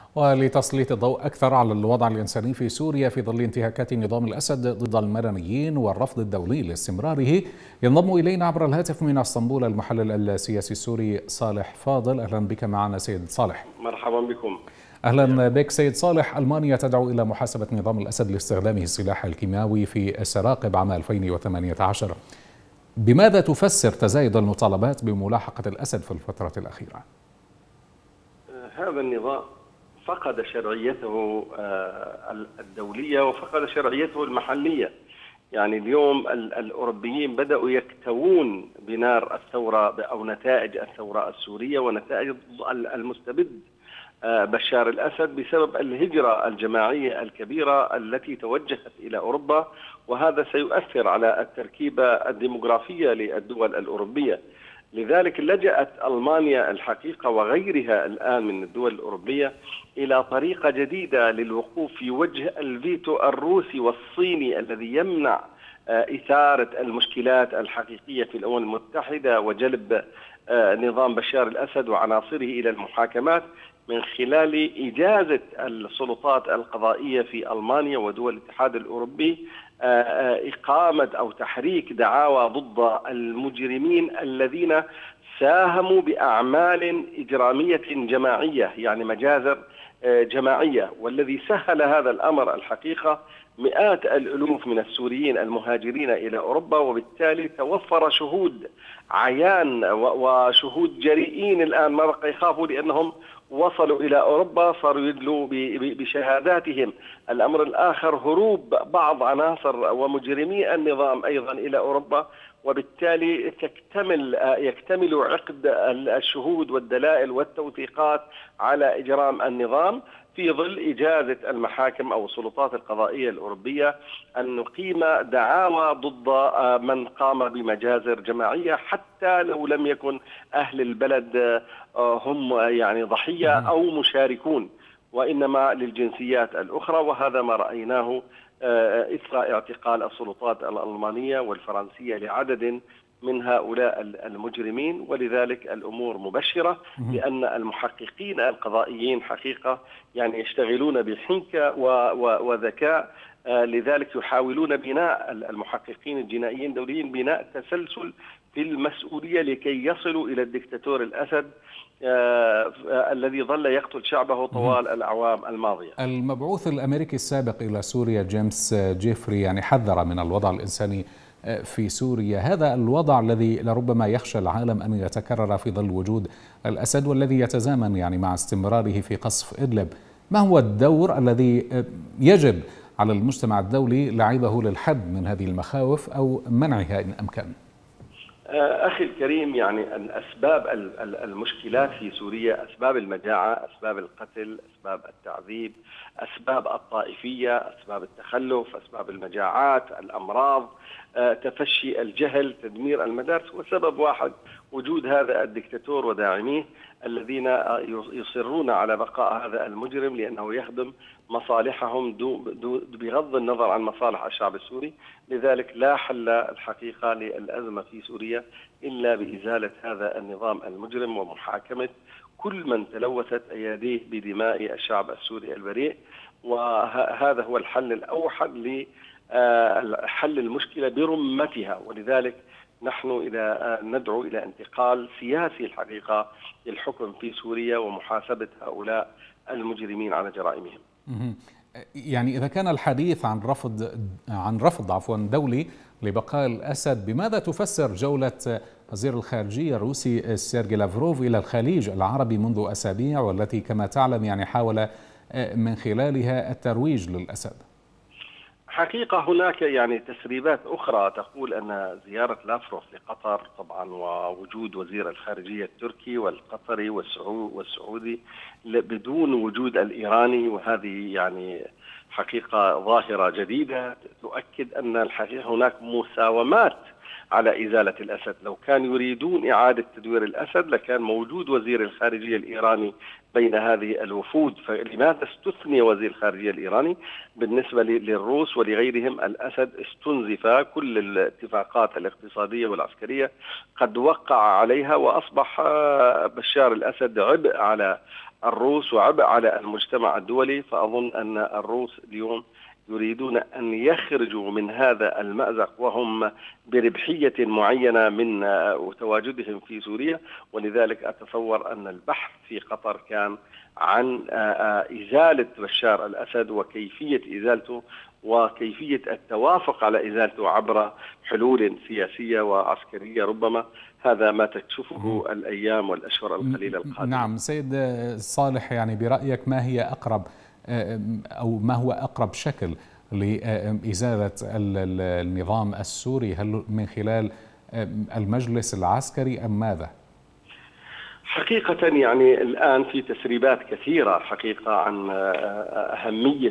ولتسليط الضوء أكثر على الوضع الإنساني في سوريا في ظل انتهاكات نظام الأسد ضد المدنيين والرفض الدولي لاستمراره، ينضم إلينا عبر الهاتف من اسطنبول المحلل السياسي السوري صالح فاضل. أهلا بك معنا سيد صالح. مرحبا بكم. أهلا بك سيد صالح. ألمانيا تدعو إلى محاسبة نظام الأسد لاستخدامه السلاح الكيماوي في السراقب عام 2018. بماذا تفسر تزايد المطالبات بملاحقة الأسد في الفترة الأخيرة؟ هذا النظام فقد شرعيته الدولية وفقد شرعيته المحلية. يعني اليوم الأوروبيين بدأوا يكتوون بنار الثورة أو نتائج الثورة السورية ونتائج المستبد بشار الأسد بسبب الهجرة الجماعية الكبيرة التي توجهت إلى أوروبا، وهذا سيؤثر على التركيبة الديموغرافية للدول الأوروبية. لذلك لجأت ألمانيا الحقيقة وغيرها الآن من الدول الأوروبية إلى طريقة جديدة للوقوف في وجه الفيتو الروسي والصيني الذي يمنع إثارة المشكلات الحقيقية في الأمم المتحدة وجلب نظام بشار الأسد وعناصره إلى المحاكمات من خلال إجازة السلطات القضائية في ألمانيا ودول الاتحاد الأوروبي إقامة أو تحريك دعاوى ضد المجرمين الذين ساهموا بأعمال إجرامية جماعية، يعني مجازر جماعية. والذي سهل هذا الأمر الحقيقة مئات الألوف من السوريين المهاجرين إلى أوروبا، وبالتالي توفر شهود عيان وشهود جريئين الآن ما بقى يخافوا لأنهم وصلوا إلى أوروبا، صاروا يدلوا بشهاداتهم. الأمر الآخر هروب بعض عناصر ومجرمي النظام أيضا إلى أوروبا، وبالتالي يكتمل عقد الشهود والدلائل والتوثيقات على إجرام النظام في ظل إجازة المحاكم أو السلطات القضائية الأوروبية أن نقيم دعاوى ضد من قام بمجازر جماعية، حتى لو لم يكن أهل البلد هم يعني ضحية أو مشاركون، وإنما للجنسيات الأخرى. وهذا ما رأيناه إثر اعتقال السلطات الألمانية والفرنسية لعدد من هؤلاء المجرمين. ولذلك الأمور مبشرة، لأن المحققين القضائيين حقيقة يعني يشتغلون بحنكة وذكاء. لذلك يحاولون بناء المحققين الجنائيين الدوليين بناء تسلسل في المسؤولية لكي يصلوا إلى الدكتاتور الأسد الذي ظل يقتل شعبه طوال الأعوام الماضية. المبعوث الأمريكي السابق إلى سوريا جيمس جيفري يعني حذر من الوضع الإنساني في سوريا، هذا الوضع الذي لربما يخشى العالم أن يتكرر في ظل وجود الأسد والذي يتزامن يعني مع استمراره في قصف إدلب. ما هو الدور الذي يجب على المجتمع الدولي لعبه للحد من هذه المخاوف أو منعها إن أمكن؟ أخي الكريم، يعني أسباب المشكلات في سوريا، أسباب المجاعة، أسباب القتل، أسباب التعذيب، أسباب الطائفية، أسباب التخلف، أسباب المجاعات، الأمراض، تفشي الجهل، تدمير المدارس، وسبب واحد وجود هذا الدكتاتور وداعميه الذين يصرون على بقاء هذا المجرم لأنه يخدم مصالحهم بغض النظر عن مصالح الشعب السوري. لذلك لا حل الحقيقة للأزمة في سوريا إلا بإزالة هذا النظام المجرم ومحاكمة كل من تلوثت أيديه بدماء الشعب السوري البريء. وهذا هو الحل الأوحد لحل المشكلة برمتها. ولذلك نحن ندعو إلى انتقال سياسي الحقيقة للحكم في سوريا ومحاسبة هؤلاء المجرمين على جرائمهم. يعني إذا كان الحديث عن رفض دولي لبقاء الأسد، بماذا تفسر جولة وزير الخارجية الروسي سيرجي لافروف إلى الخليج العربي منذ أسابيع، والتي كما تعلم يعني حاول من خلالها الترويج للأسد؟ حقيقة هناك يعني تسريبات أخرى تقول أن زيارة لافروف لقطر طبعا ووجود وزير الخارجية التركي والقطري والسعودي بدون وجود الإيراني، وهذه يعني حقيقة ظاهرة جديدة تؤكد أن الحقيقة هناك مساومات على إزالة الأسد. لو كانوا يريدون إعادة تدوير الأسد لكان موجود وزير الخارجية الإيراني بين هذه الوفود، فلماذا استثني وزير الخارجية الإيراني؟ بالنسبة للروس ولغيرهم الأسد استنزف، كل الاتفاقات الاقتصادية والعسكرية قد وقع عليها، وأصبح بشار الأسد عبء على الروس وعبء على المجتمع الدولي. فأظن أن الروس اليوم يريدون أن يخرجوا من هذا المأزق وهم بربحية معينة من تواجدهم في سوريا، ولذلك أتصور أن البحث في قطر كان عن إزالة بشار الأسد وكيفية إزالته وكيفية التوافق على إزالته عبر حلول سياسية وعسكرية. ربما هذا ما تكشفه الأيام والأشهر القليلة القادمة. نعم سيد صالح، يعني برأيك ما هي أقرب أو ما هو أقرب شكل لإزالة النظام السوري؟ هل من خلال المجلس العسكري أم ماذا؟ حقيقة يعني الآن في تسريبات كثيرة حقيقة عن أهمية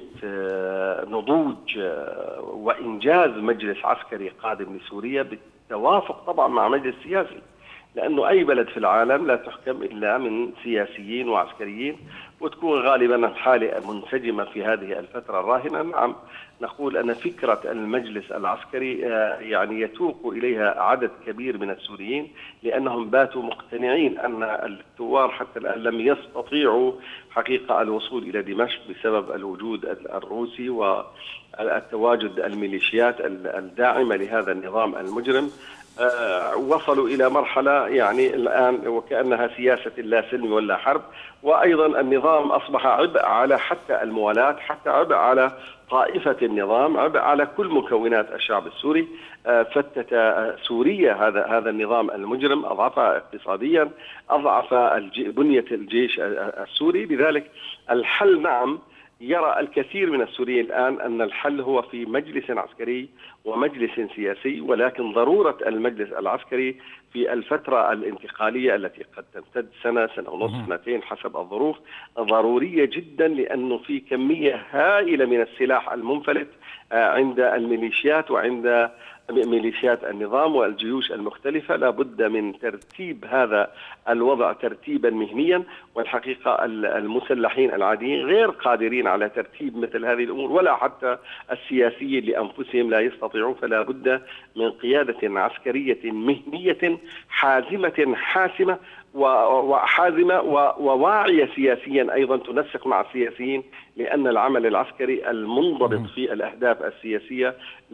نضوج وإنجاز مجلس عسكري قادم لسوريا بالتوافق طبعا مع مجلس سياسي، لأنه أي بلد في العالم لا تحكم إلا من سياسيين وعسكريين، وتكون غالبا الحالة منسجمة في هذه الفترة الراهنة. نعم نقول أن فكرة المجلس العسكري يعني يتوق إليها عدد كبير من السوريين، لأنهم باتوا مقتنعين أن الثوار حتى الآن لم يستطيعوا حقيقة الوصول إلى دمشق بسبب الوجود الروسي والتواجد الميليشيات الداعمة لهذا النظام المجرم. وصلوا إلى مرحلة يعني الآن وكأنها سياسة لا سلم ولا حرب، وأيضا النظام أصبح عبء على حتى الموالاة، حتى عبء على طائفة النظام، عبء على كل مكونات الشعب السوري. فتت سوريا هذا النظام المجرم، أضعفها اقتصاديا، أضعف بنية الجيش السوري. لذلك الحل نعم يرى الكثير من السوريين الآن أن الحل هو في مجلس عسكري ومجلس سياسي، ولكن ضرورة المجلس العسكري في الفترة الانتقالية التي قد تمتد سنة ونصف سنتين حسب الظروف ضرورية جدا، لأنه في كمية هائلة من السلاح المنفلت عند الميليشيات وعند ميليشيات النظام والجيوش المختلفة. لا بد من ترتيب هذا الوضع ترتيبا مهنيا، والحقيقة المسلحين العاديين غير قادرين على ترتيب مثل هذه الأمور، ولا حتى السياسيين لأنفسهم لا يستطيعون. فلا بد من قيادة عسكرية مهنية حازمة حاسمة وحازمة وواعية سياسيا أيضا تنسق مع السياسيين، لأن العمل العسكري المنضبط في الأهداف السياسية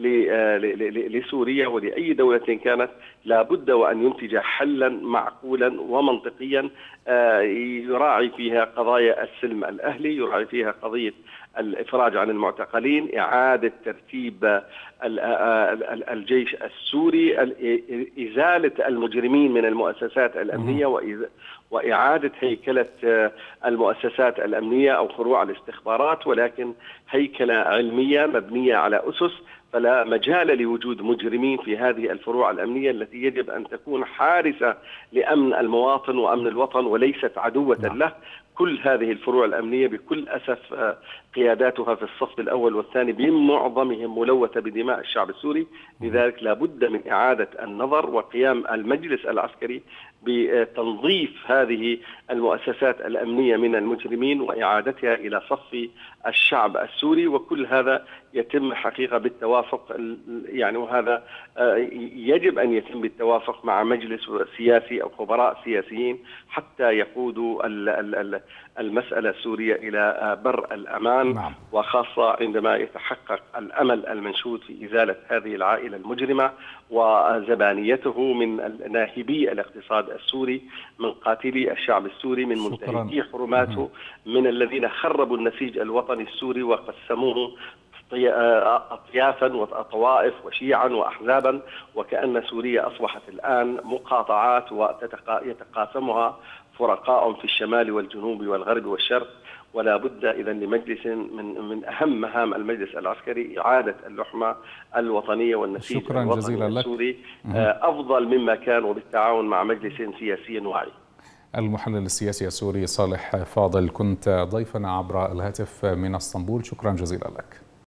لسوريا ولأي دولة كانت لا بد وأن ينتج حلا معقولا ومنطقيا يراعي فيها قضايا السلم الأهلي، يراعي فيها قضية الإفراج عن المعتقلين، إعادة ترتيب الجيش السوري، إزالة المجرمين من المؤسسات الأمنية وإعادة هيكلة المؤسسات الأمنية أو فروع الاستخبارات، ولكن هيكلة علمية مبنية على أسس، فلا مجال لوجود مجرمين في هذه الفروع الأمنية التي يجب أن تكون حارسة لأمن المواطن وأمن الوطن وليست عدوة له. كل هذه الفروع الأمنية بكل أسف قياداتها في الصف الأول والثاني بمعظمهم ملوثة بدماء الشعب السوري. لذلك لا بد من إعادة النظر وقيام المجلس العسكري بتنظيف هذه المؤسسات الأمنية من المجرمين وإعادتها إلى صف الشعب السوري، وكل هذا يتم حقيقة بالتوافق يعني، وهذا يجب أن يتم بالتوافق مع مجلس سياسي أو خبراء سياسيين حتى يقودوا المسألة السورية إلى بر الأمان. نعم. وخاصة عندما يتحقق الأمل المنشود في إزالة هذه العائلة المجرمة وزبانيته من ناهبي الاقتصاد السوري، من قاتلي الشعب السوري، من منتهكي حرماته، من الذين خربوا النسيج الوطني السوري وقسموه أطيافا وطوائف وشيعا وأحزابا، وكأن سوريا أصبحت الآن مقاطعات ويتقاسمها فرقاء في الشمال والجنوب والغرب والشرق. ولا بد إذا لمجلس من أهم مهام المجلس العسكري إعادة اللحمة الوطنية والنسيج الوطني السوري أفضل مما كان، وبالتعاون مع مجلس سياسي واعي. المحلل السياسي السوري صالح فاضل، كنت ضيفنا عبر الهاتف من اسطنبول، شكرا جزيلا لك.